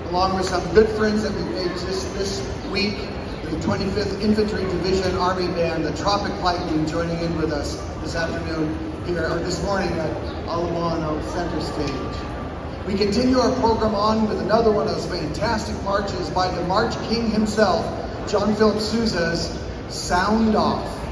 along with some good friends that we've made just this week. The 25th Infantry Division Army Band, the Tropic Lightning, joining in with us this afternoon here, or this morning at Alamano Center Stage. We continue our program on with another one of those fantastic marches by the March King himself, John Philip Sousa's Sound Off.